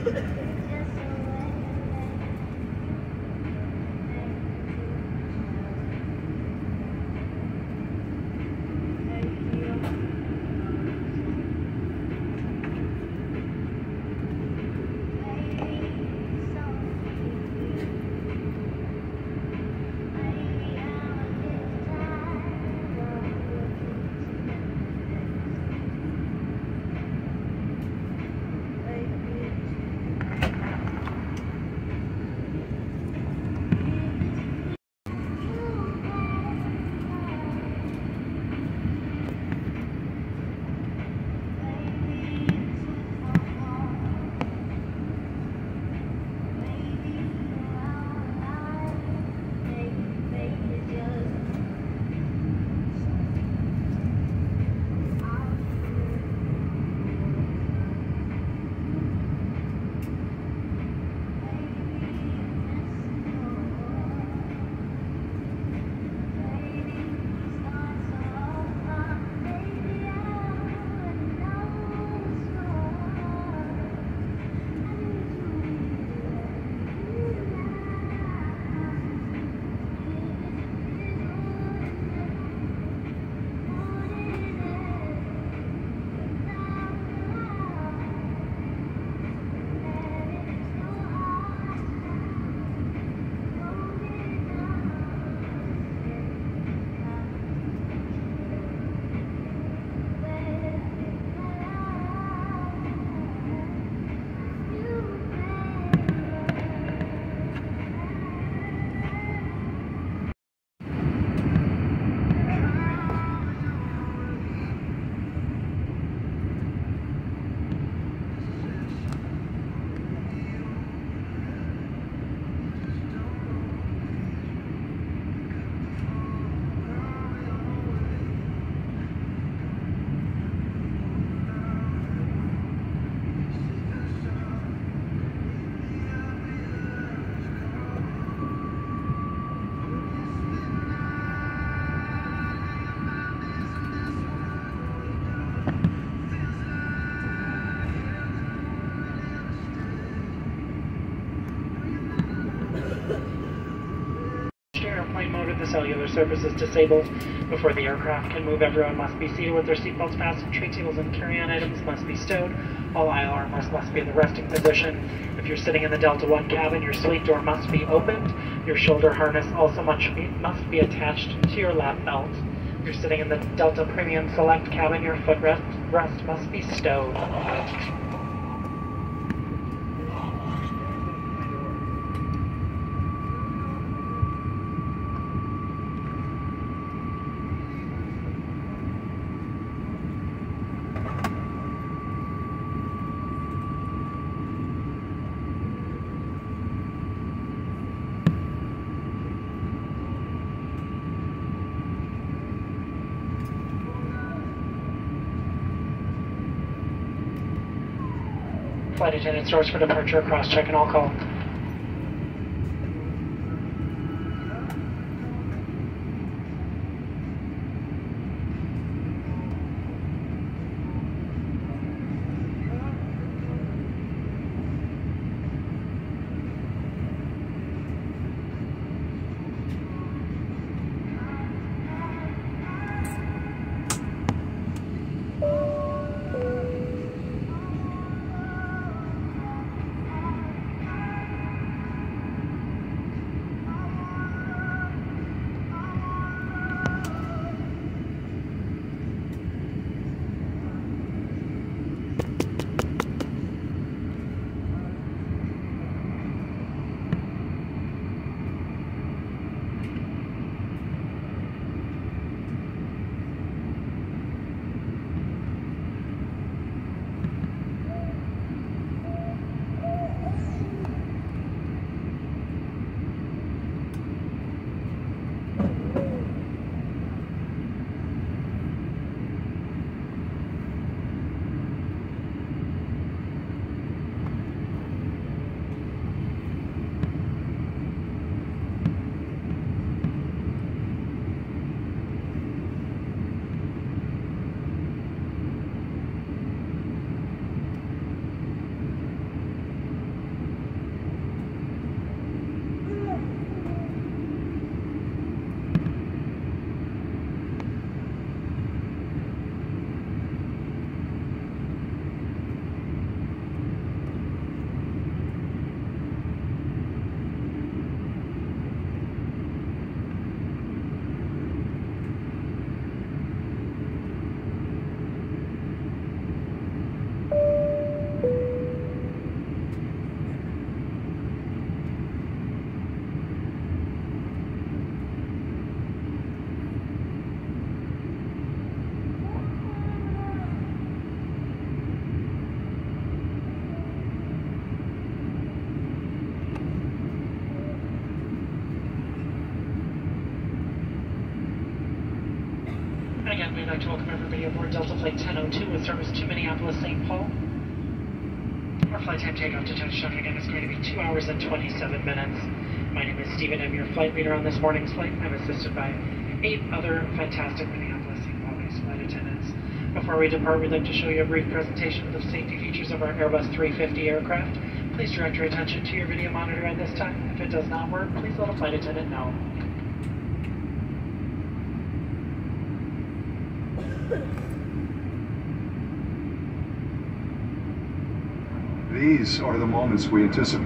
Airplane mode of the cellular service is disabled. Before the aircraft can move, everyone must be seated with their seatbelts fastened. Tray tables and carry-on items must be stowed. All aisle armrests must be in the resting position. If you're sitting in the Delta One cabin, your suite door must be opened. Your shoulder harness also must be attached to your lap belt. If you're sitting in the Delta Premium Select cabin, your footrest must be stowed. Flight attendant stores for departure, cross-check and all call. I'd like to welcome everybody aboard Delta Flight 1002 with service to Minneapolis-St. Paul. Our flight time takeoff to touchdown again is going to be 2 hours and 27 minutes. My name is Stephen. I'm your flight leader on this morning's flight. I'm assisted by 8 other fantastic Minneapolis-St. Paul-based flight attendants. Before we depart, we'd like to show you a brief presentation of the safety features of our Airbus 350 aircraft. Please direct your attention to your video monitor at this time. If it does not work, please let a flight attendant know. These are the moments we anticipate.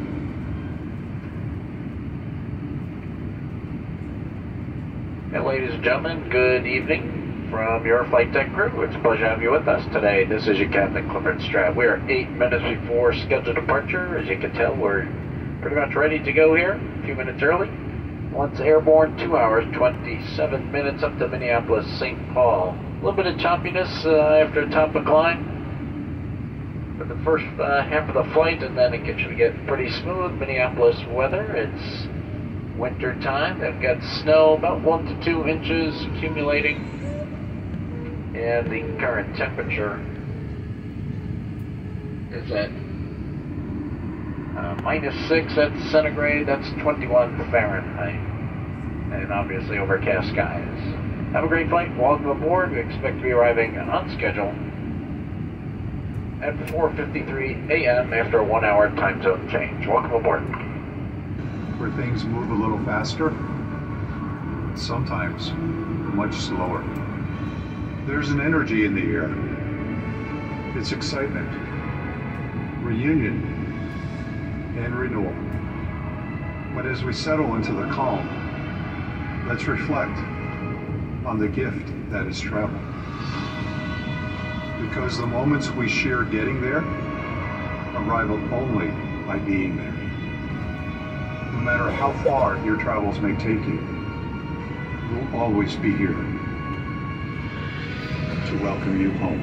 And ladies and gentlemen, good evening from your flight deck crew. It's a pleasure to have you with us today. This is your Captain Clifford Stratt. We are 8 minutes before scheduled departure. As you can tell, we're pretty much ready to go here, a few minutes early. Once airborne, 2 hours, 27 minutes up to Minneapolis, St. Paul. A little bit of choppiness after a top of climb for the first half of the flight, and then it should get pretty smooth. Minneapolis weather, it's winter time. They've got snow about 1 to 2 inches accumulating, and the current temperature is at -6 at centigrade. That's 21 Fahrenheit, and obviously overcast skies. Have a great flight. Welcome aboard. We expect to be arriving on schedule at 4:53 a.m. after a 1-hour time zone change. Welcome aboard. Where things move a little faster, sometimes much slower. There's an energy in the air. It's excitement, reunion, and renewal. But as we settle into the calm, let's reflect on the gift that is travel. Because the moments we share getting there are rivaled only by being there. No matter how far your travels may take you, we'll always be here to welcome you home.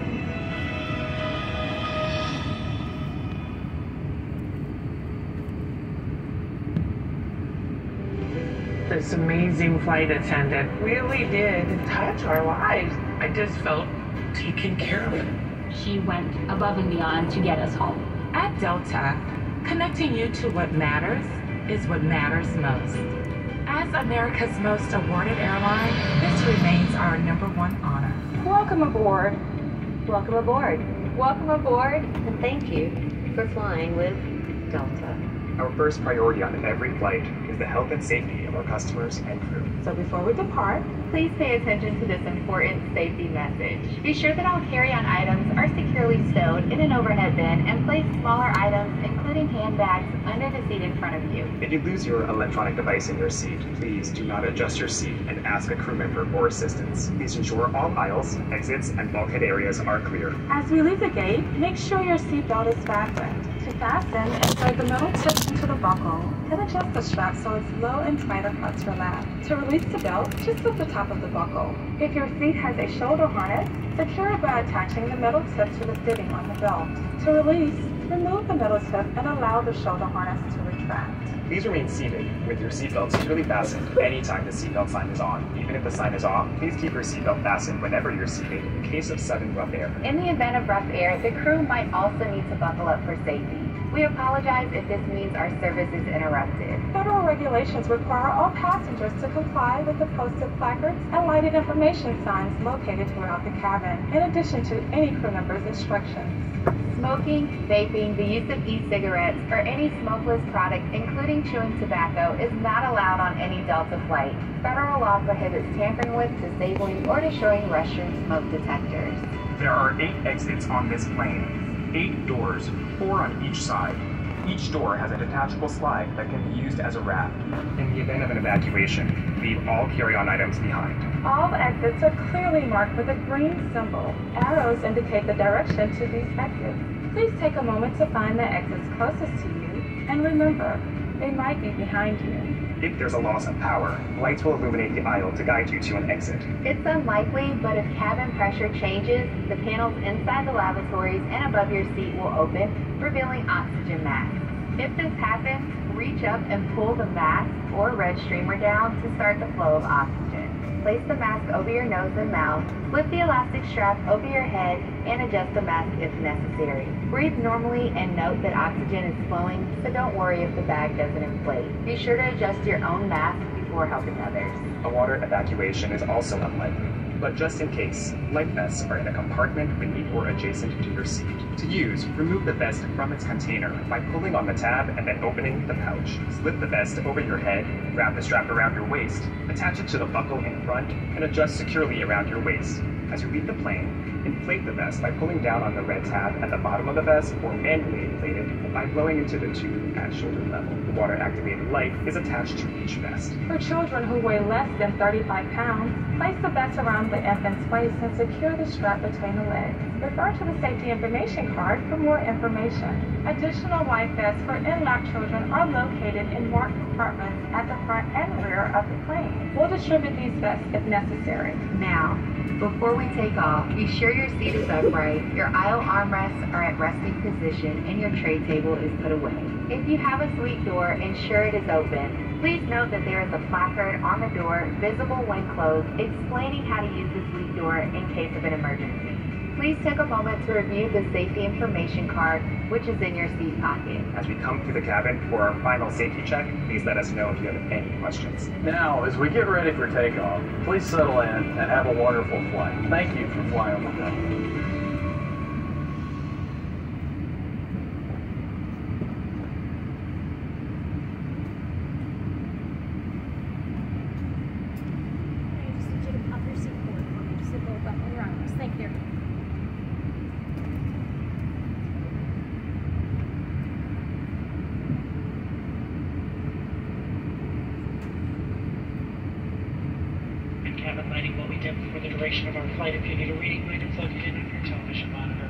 This amazing flight attendant really did touch our lives. I just felt taken care of. She went above and beyond to get us home. At Delta, connecting you to what matters is what matters most. As America's most awarded airline, this remains our #1 honor. Welcome aboard. Welcome aboard. Welcome aboard, and thank you for flying with Delta. Our first priority on every flight is the health and safety of our customers and crew. So before we depart, please pay attention to this important safety message. Be sure that all carry-on items are securely stowed in an overhead bin, and place smaller items, including handbags, under the seat in front of you. If you lose your electronic device in your seat, please do not adjust your seat and ask a crew member for assistance. Please ensure all aisles, exits, and bulkhead areas are clear. As we leave the gate, make sure your seatbelt is fastened. To fasten, insert the metal tip into the buckle, and adjust the strap so its low and tighter cuts relax. To release the belt, just slip the top of the buckle. If your seat has a shoulder harness, secure it by attaching the metal tip to the fitting on the belt. To release, remove the metal tip and allow the shoulder harness to retract. Please remain seated with your seatbelt securely fastened anytime the seatbelt sign is on. Even if the sign is off, please keep your seatbelt fastened whenever you're seated in case of sudden rough air. In the event of rough air, the crew might also need to buckle up for safety. We apologize if this means our service is interrupted. Federal regulations require all passengers to comply with the posted placards and lighted information signs located throughout the cabin, in addition to any crew member's instructions. Smoking, vaping, the use of e-cigarettes, or any smokeless product, including chewing tobacco, is not allowed on any Delta flight. Federal law prohibits tampering with, disabling, or destroying restroom smoke detectors. There are 8 exits on this plane. 8 doors, 4 on each side. Each door has a detachable slide that can be used as a raft. In the event of an evacuation, leave all carry-on items behind. All exits are clearly marked with a green symbol. Arrows indicate the direction to these exits. Please take a moment to find the exits closest to you, and remember, they might be behind you. If there's a loss of power, lights will illuminate the aisle to guide you to an exit. It's unlikely, but if cabin pressure changes, the panels inside the lavatories and above your seat will open, revealing oxygen masks. If this happens, reach up and pull the mask or red streamer down to start the flow of oxygen. place the mask over your nose and mouth, slip the elastic strap over your head, and adjust the mask if necessary. Breathe normally and note that oxygen is flowing, so don't worry if the bag doesn't inflate. Be sure to adjust your own mask before helping others. A water evacuation is also unlikely, but just in case, life vests are in a compartment beneath or adjacent to your seat. To use, remove the vest from its container by pulling on the tab and then opening the pouch. Slip the vest over your head, wrap the strap around your waist, attach it to the buckle in front, and adjust securely around your waist. As you leave the plane, inflate the vest by pulling down on the red tab at the bottom of the vest or manually inflate it by blowing into the tube at shoulder level. The water-activated light is attached to each vest. For children who weigh less than 35 pounds, place the vest around the infant's waist and secure the strap between the legs. Refer to the safety information card for more information. Additional life vests for in-lap children are located in marked compartments at the front and rear of the plane. We'll distribute these vests if necessary. Now, before we take off, be sure your seat is upright, your aisle armrests are at resting position, and your tray table is put away. If you have a suite door, ensure it is open. Please note that there is a placard on the door, visible when closed, explaining how to use the suite door in case of an emergency. Please take a moment to review the safety information card, which is in your seat pocket. As we come through the cabin for our final safety check, please let us know if you have any questions. Now, as we get ready for takeoff, please settle in and have a wonderful flight. Thank you for flying with us. Cabin lighting will be dim for the duration of our flight. If you need a reading light, plug it in on your television monitor.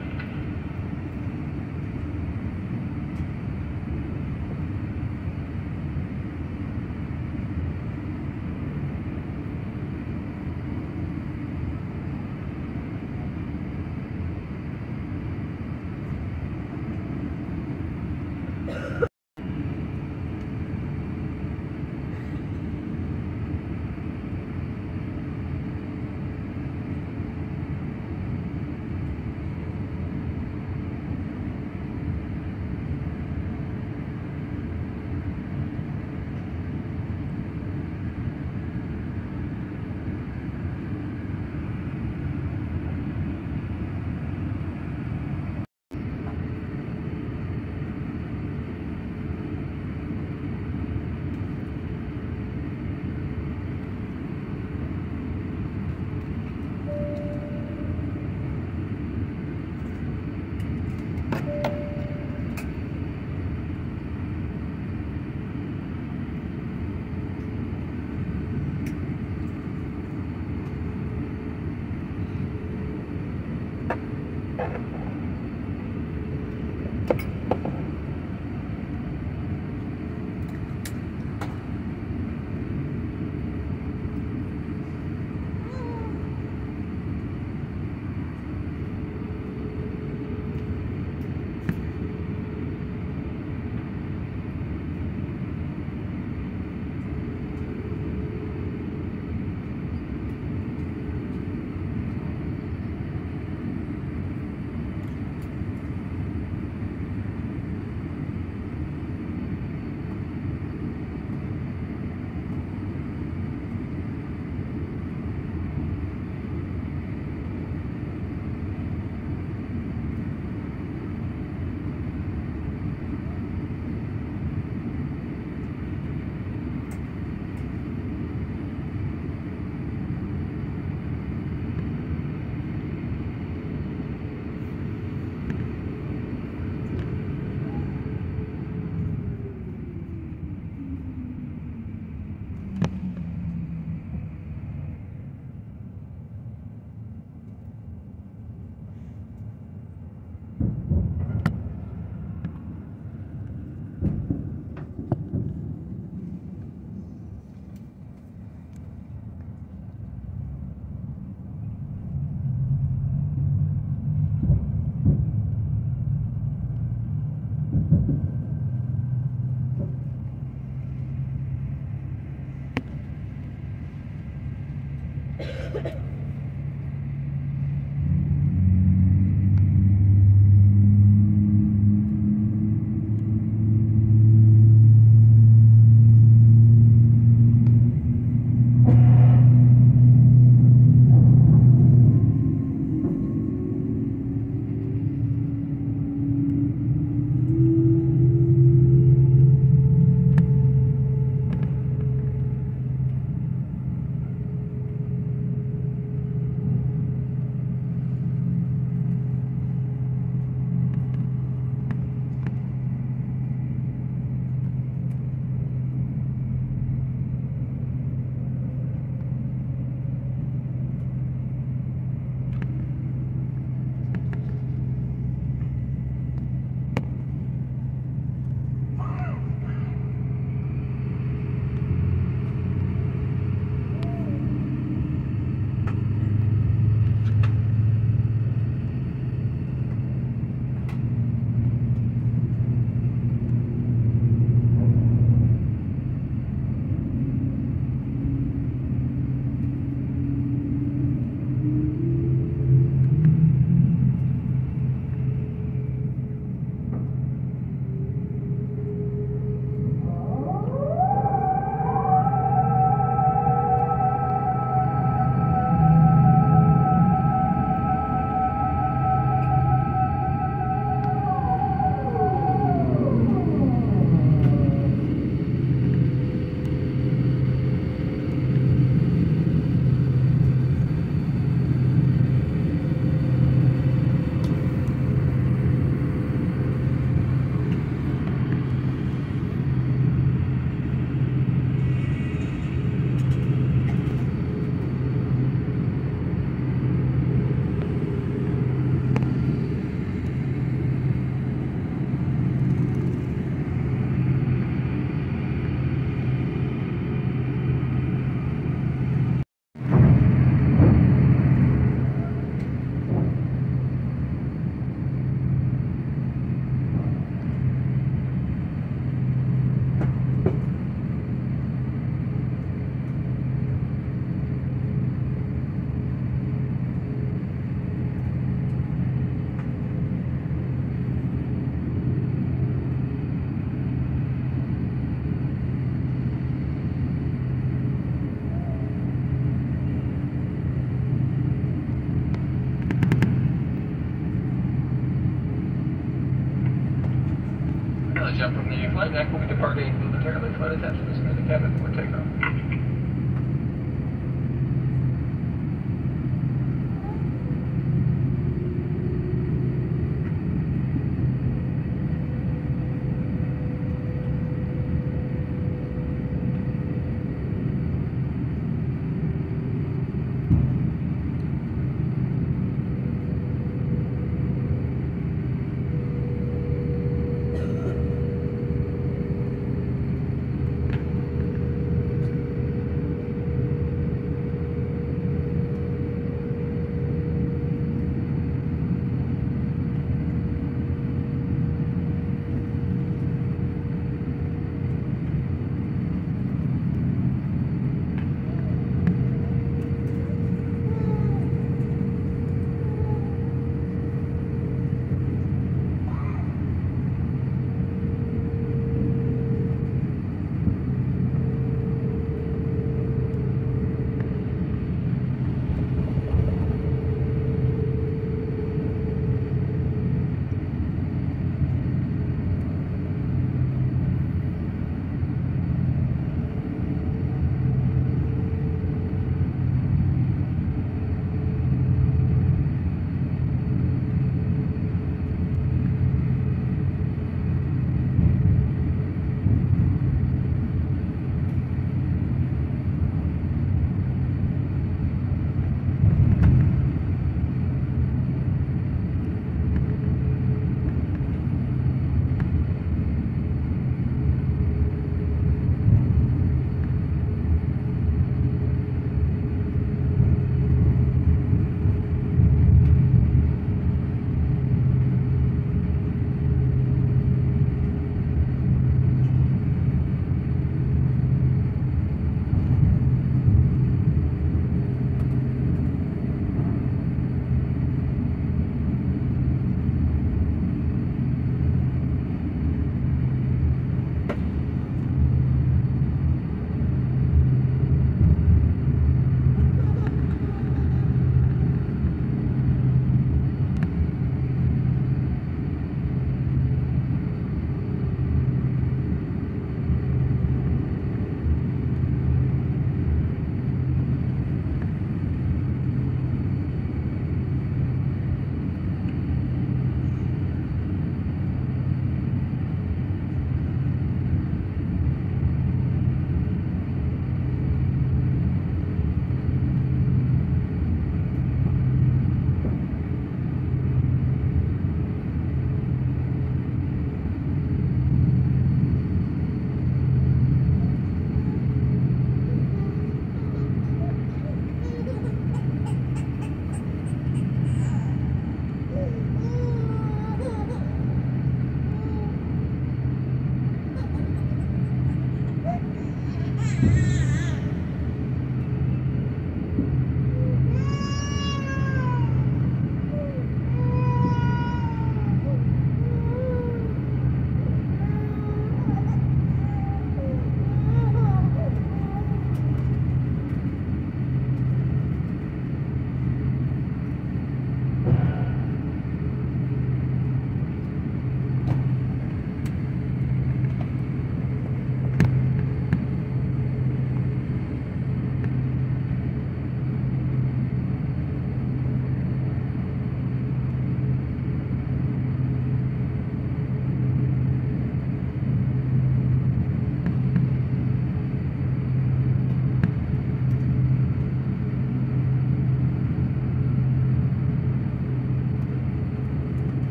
Heads up from the flight deck. We'll be departing momentarily. Flight attendants in the cabin for takeoff.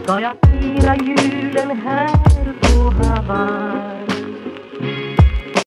ska jag fira julen här på Hawaii.